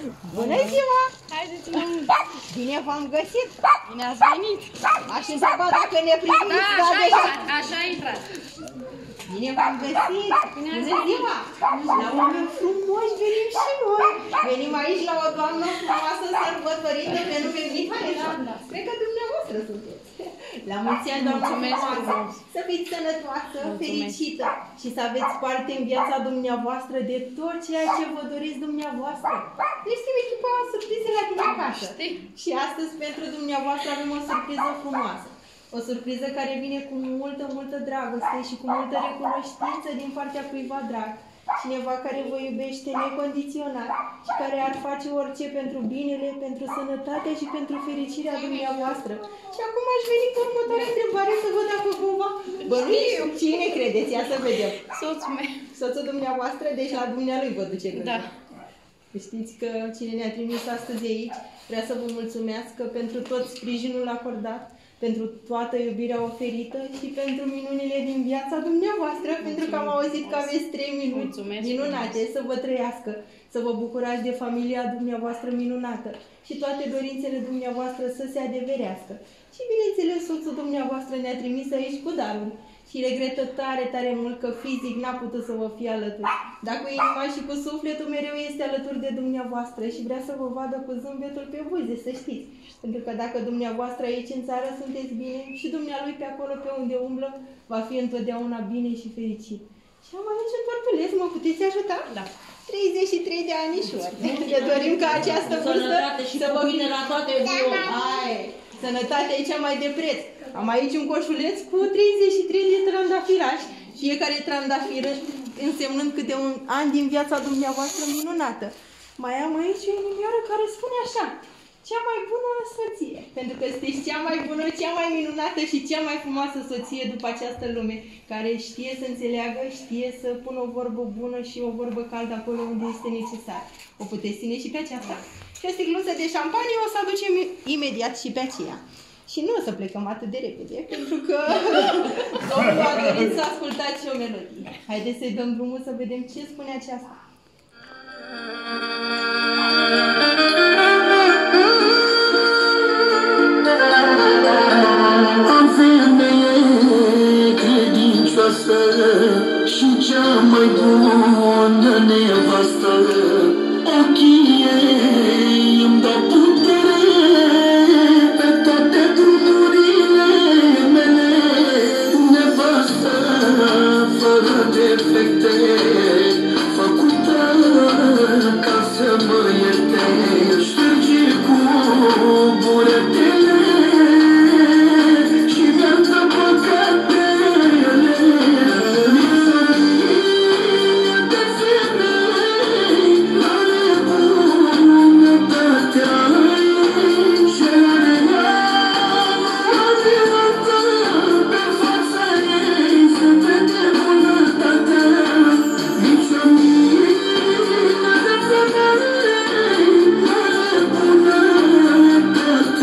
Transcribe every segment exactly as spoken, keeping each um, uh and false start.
Bună ziua! Haideți! Bine v-am găsit! Bine ați venit! Aș întreba dacă ne primiți, da, dar așa deja... așa a intrat. Bine v-am găsit! Bună ziua! La oameni frumoși venim și noi! Venim aici la o doamnă frumoasă sărbătorită pe nume Mihaela. Cred că dumneavoastră sunteți. La mulți ani, doamnă frumoasă! Să fiți sănătoasă, fericită și să aveți parte în viața dumneavoastră de tot ceea ce vă doriți dumneavoastră. Deci știm echipa surprize la tine acasă. Și astăzi pentru dumneavoastră avem o surpriză frumoasă. O surpriză care vine cu multă, multă dragoste și cu multă recunoștință din partea cuiva drag. Cineva care vă iubește necondiționat și care ar face orice pentru binele, pentru sănătatea și pentru fericirea dumneavoastră. Și acum aș veni cu următoarea întrebare să văd dacă cumva bănuiți cine credeți, ia să vedem. Soțul meu. Soțul dumneavoastră, deci la dumnealui vă duce gândul. Da. Știți că cine ne-a trimis astăzi aici vrea să vă mulțumească pentru tot sprijinul acordat, pentru toată iubirea oferită și pentru minunile din viața dumneavoastră, mulțumesc, pentru că am auzit că aveți trei minuni mulțumesc, minunate, mulțumesc. Să vă trăiască, să vă bucurați de familia dumneavoastră minunată și toate dorințele dumneavoastră să se adeverească. Și bineînțeles, soțul dumneavoastră ne-a trimis aici cu daruri și regretă tare, tare mult că fizic n-a putut să vă fie alături. Dar cu inima și cu sufletul mereu este alături de dumneavoastră și vrea să vă vadă cu zâmbetul pe buze, să știți. Pentru că dacă dumneavoastră aici în țară sunteți bine și dumnealui pe acolo pe unde umblă, va fi întotdeauna bine și fericit. Și am aici un tortuleț, mă puteți ajuta? Da. treizeci și trei de anișori. Ne dorim ca această vârstă să vă bine la toate Hai, sănătatea e cea mai de preț. Am aici un coșuleț cu treizeci și trei de trandafirași, fiecare trandafir însemnând câte un an din viața dumneavoastră minunată. Mai am aici o inimioară care spune așa: cea mai bună soție, pentru că sunteți cea mai bună, cea mai minunată și cea mai frumoasă soție după această lume, care știe să înțeleagă, știe să pună o vorbă bună și o vorbă caldă acolo unde este necesar. O puteți ține și pe aceasta. Și o sticluță de șampanie o să aducem imediat și pe aceea. Și nu o să plecăm atât de repede, pentru că domnul a dorit să ascultați o melodie. Haideți să-i dăm drumul să vedem ce spune aceasta. Am femeie credincioasă și cea mai bună nevastă. Ochii ei îmi dau putere pe toate drumurile mele. Nevastă fără defecte, făcută ca să mă ierte. Șterge cu buretele și mi-arată păcatele. De femei la nebunătatea și are adevărată pe fața ei se vede bunătatea. Nici o mină de femei la nebunătatea.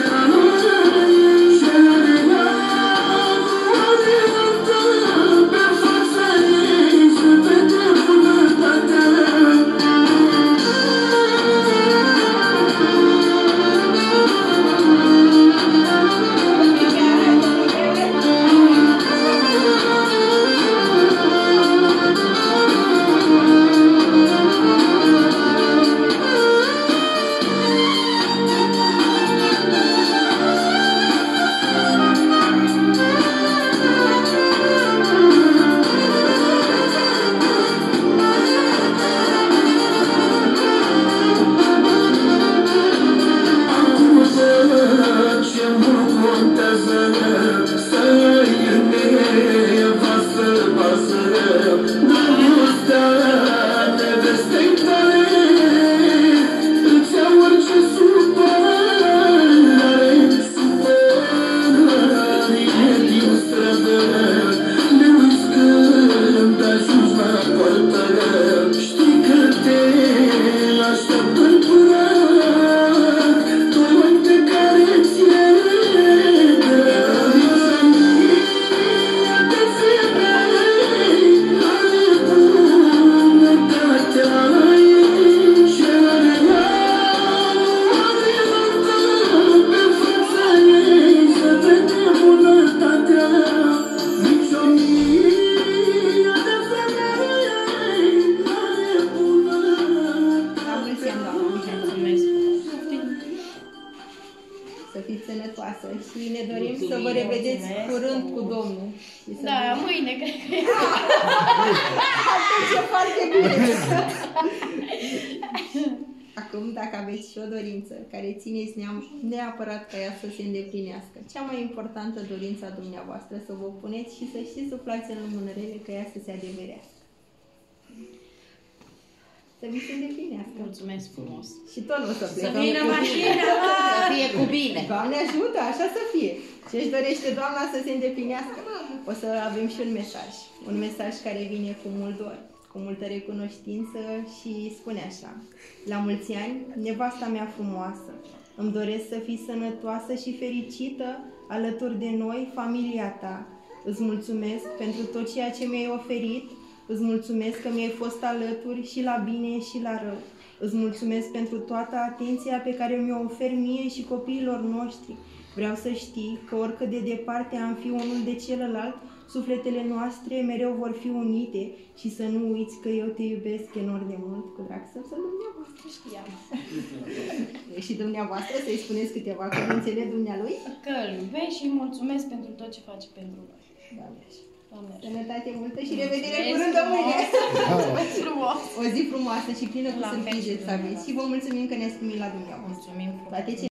fiți sănătoasă și ne dorim să vă revedeți curând cu Domnul. Și să Da, vă- mâine cred că e. Atunci e foarte bine. Acum, dacă aveți și o dorință care țineți neam- neapărat ca ea să se îndeplinească, cea mai importantă dorință a dumneavoastră să vă puneți și să și suflați în lumânărele ca ea să se adeverească. Să vi se îndeplinească. Mulțumesc frumos. Și tot nu o să Să plecăm. vină mașina! Să fie cu bine. Doamne ajută, așa să fie. Ce își dorește Doamna să se îndeplinească? O să avem și un mesaj. Un mesaj care vine cu mult dor, cu multă recunoștință și spune așa: la mulți ani, nevasta mea frumoasă, îmi doresc să fii sănătoasă și fericită alături de noi, familia ta. Îți mulțumesc pentru tot ceea ce mi-ai oferit, îți mulțumesc că mi-ai fost alături și la bine și la rău. Îți mulțumesc pentru toată atenția pe care mi-o ofer mie și copiilor noștri. Vreau să știi că oricât de departe am fi unul de celălalt, sufletele noastre mereu vor fi unite și să nu uiți că eu te iubesc enorm de mult. Cu drag să să dumneavoastră. Știam. Și dumneavoastră să-i spuneți câteva cuvintele dumnealui? Că îl iubesc și îi mulțumesc pentru tot ce face pentru noi. Doamne așa. Doamne ajută. Sănătate multă și revedere Mulțumesc curând de mâine! Mulțumesc frumos! O zi frumoasă și plină cu La fel și sârghize să aveți și vă mulțumim că ne-ați primit la dumneavoastră. Mulțumim frumos! Toate